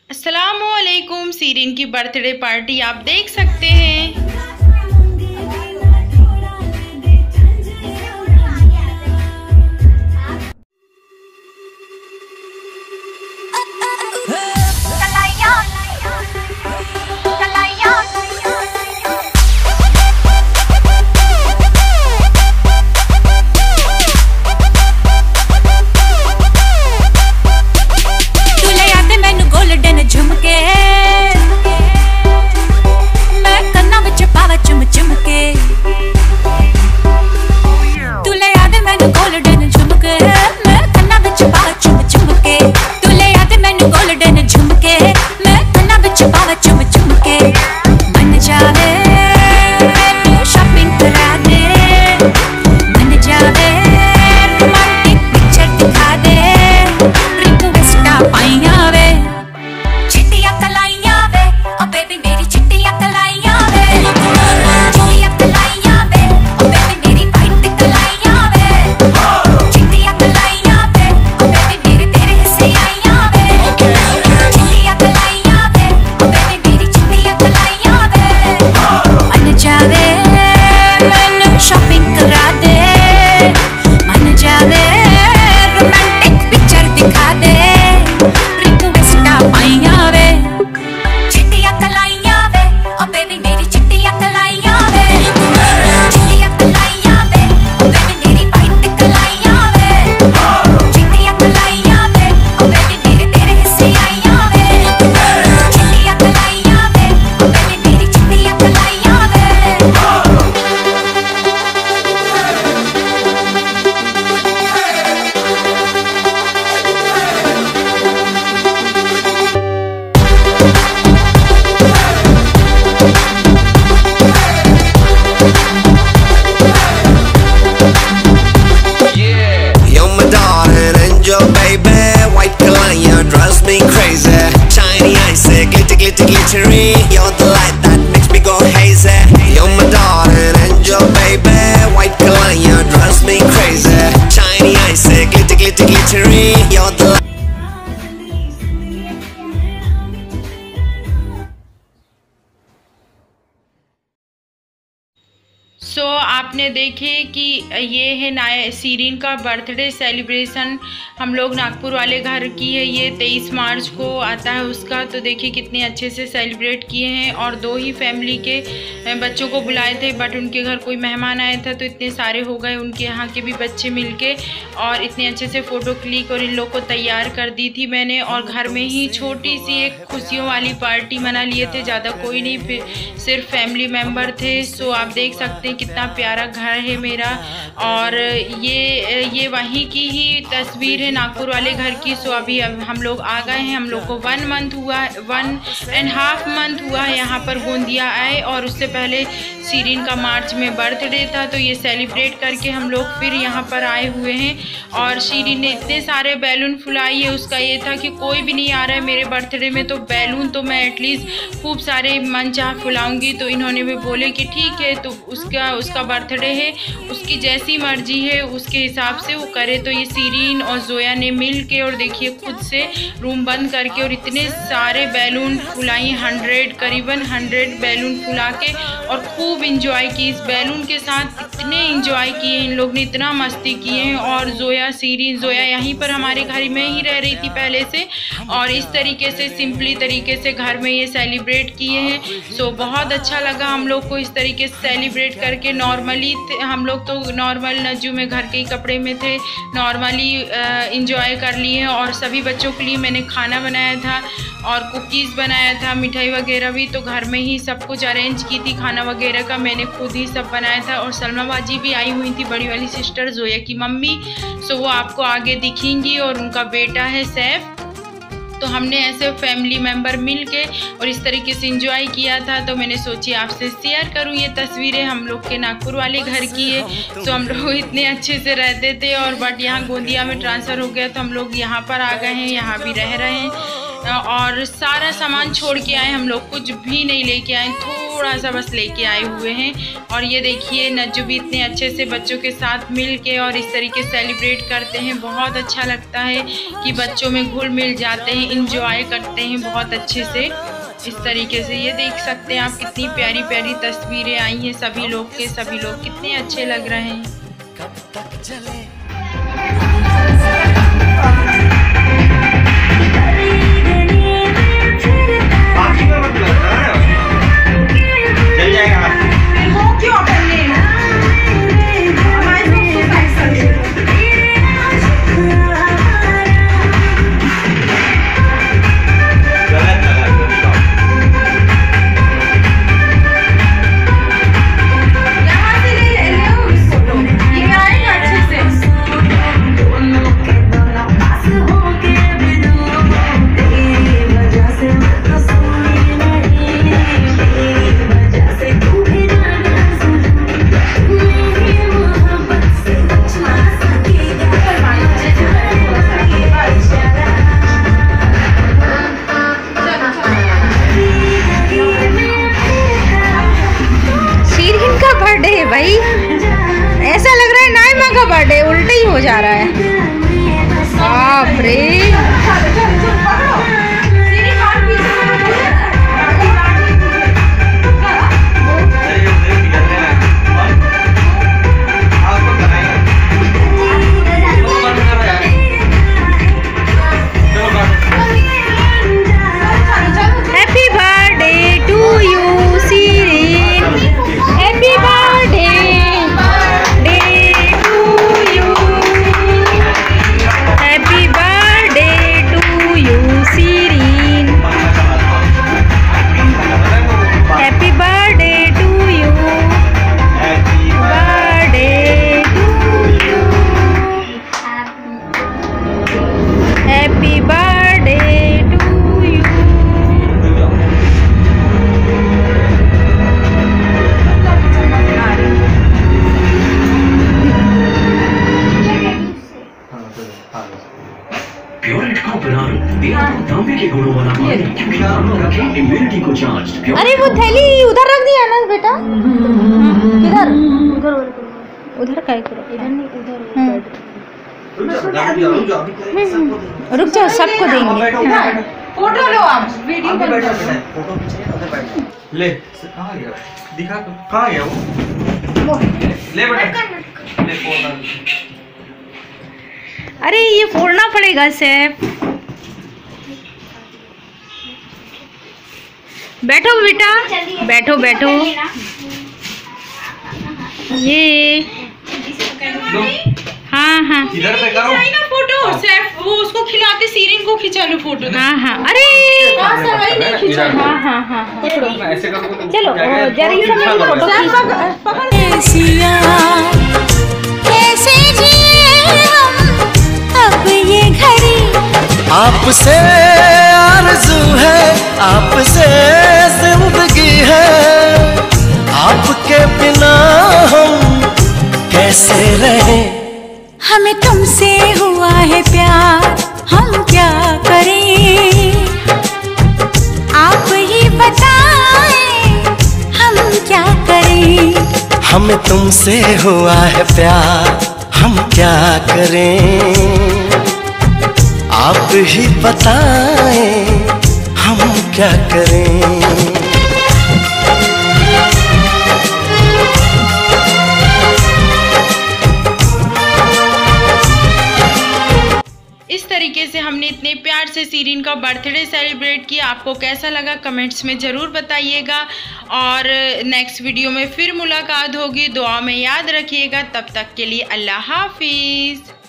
अस्सलामुअलैकुम। सीरीन की birthday party आप देख सकते हैं। Glittery, you're the light that makes me go hazy. You're my darling angel, baby. White color, you drives me crazy. Shiny eyes, glittery, you're the light. आपने देखे कि ये है सीरीन का बर्थडे सेलिब्रेशन। हम लोग नागपुर वाले घर की है, ये 23 मार्च को आता है उसका। तो देखिए कितने अच्छे से सेलिब्रेट किए हैं। और 2 ही फैमिली के बच्चों को बुलाए थे, बट उनके घर कोई मेहमान आया था तो इतने सारे हो गए उनके यहाँ के भी बच्चे मिलके, और इतने अच्छे से फ़ोटो क्लिक और इन लोग को तैयार कर दी थी मैंने। और घर में ही छोटी सी एक खुशियों वाली पार्टी मना लिए थे, ज़्यादा कोई नहीं, फिर सिर्फ फैमिली मेम्बर थे। सो आप देख सकते हैं कितना प्यारा घर है मेरा। और ये वहीं की ही तस्वीर है नागपुर वाले घर की। सो अभी हम लोग आ गए हैं। हम लोग को 1 मंथ हुआ, 1.5 मंथ हुआ यहाँ पर गोंदिया आए। और उससे पहले सीरीन का मार्च में बर्थडे था, तो ये सेलिब्रेट करके हम लोग फिर यहाँ पर आए हुए हैं। और सीरीन ने इतने सारे बैलून फुलाई है। उसका ये था कि कोई भी नहीं आ रहा है मेरे बर्थडे में, तो बैलून तो मैं एटलीस्ट खूब सारे मन चाह फुलाऊँगी। तो इन्होंने भी बोले कि ठीक है, तो उसका बर्थडे है, उसकी जैसी मर्जी है उसके हिसाब से वो करे। तो ये सीरीन और जोया ने मिल के, और देखिए खुद से रूम बंद करके, और इतने सारे बैलून फुलाई, करीबन 100 बैलून फुला के, और खूब इंजॉय की। इस बैलून के साथ इतने इंजॉय किए इन लोग ने, इतना मस्ती किए हैं। और जोया यहीं पर हमारे घर में ही रह रही थी पहले से, और इस तरीके से सिंपली तरीके से घर में ये सेलिब्रेट किए हैं। सो बहुत अच्छा लगा हम लोग को इस तरीके से सेलिब्रेट करके। नॉर्मली हम लोग तो नॉर्मल नज्जू में घर के ही कपड़े में थे, नॉर्मली इंजॉय कर लिए हैं। और सभी बच्चों के लिए मैंने खाना बनाया था और कुकीज़ बनाया था, मिठाई वगैरह भी तो घर में ही सब कुछ अरेंज की थी। खाना वगैरह का मैंने खुद ही सब बनाया था। और सलमा बाजी भी आई हुई थी, बड़ी वाली सिस्टर जोया की मम्मी। सो वो आपको आगे दिखेंगी, और उनका बेटा है सैफ। तो हमने ऐसे फैमिली मेम्बर मिल के और इस तरीके से इंजॉय किया था। तो मैंने सोची आपसे शेयर करूं ये तस्वीरें हम लोग के नागपुर वाले घर की है। तो हम लोग इतने अच्छे से रहते थे, और बट यहाँ गोंदिया में ट्रांसफ़र हो गया तो हम लोग यहाँ पर आ गए हैं, यहाँ भी रह रहे हैं। और सारा सामान छोड़ के आए हम लोग, कुछ भी नहीं लेके आए। थोड़ा सा बस लेके आए हुए हैं। और ये देखिए नज्जू भी इतने अच्छे से बच्चों के साथ मिल के और इस तरीके सेलिब्रेट करते हैं। बहुत अच्छा लगता है कि बच्चों में घुल मिल जाते हैं, इंजॉय करते हैं बहुत अच्छे से इस तरीके से। ये देख सकते हैं आप कितनी प्यारी प्यारी तस्वीरें आई हैं सभी लोग के, सभी लोग कितने अच्छे लग रहे हैं। कब तक चले भाई ऐसा लग रहा है नाइमा का बर्थडे उल्टा ही हो जा रहा है। बाप रे अरे वो थैली उधर रख दिया ना बेटा। किधर? उधर उधर का इधर नहीं उधर। रुक जाओ सबको देंगे। फोटो लो आप, वीडियो ले कहाँ गया? दिखा तो कहाँ गया वो? ले बेटा ले फोन। अरे ये फोड़ना पड़ेगा सैफ। बैठो बेटा बैठो बैठो। ये हाँ हाँ इधर से करो ना फोटो। सैफ वो उसको खिलाते सीरीन को खिंचा लो फोटो। हाँ हाँ अरे हाँ हाँ हाँ ऐसे करो। चलो जरा फोटो कैसे जिए हम अब ये घड़ी। आपसे आरज़ू है, आपसे जिंदगी है, आपके बिना हम कैसे रहें। हमें तुमसे हुआ है प्यार, हम क्या करें आप ही बताएं, हम क्या करें। हमें तुमसे हुआ है प्यार, हम क्या करें, आप ही बताएं हम क्या करें। इस तरीके से हमने इतने प्यार से सीरीन का बर्थडे सेलिब्रेट किया। आपको कैसा लगा कमेंट्स में ज़रूर बताइएगा। और नेक्स्ट वीडियो में फिर मुलाकात होगी। दुआ में याद रखिएगा। तब तक के लिए अल्लाह हाफिज़।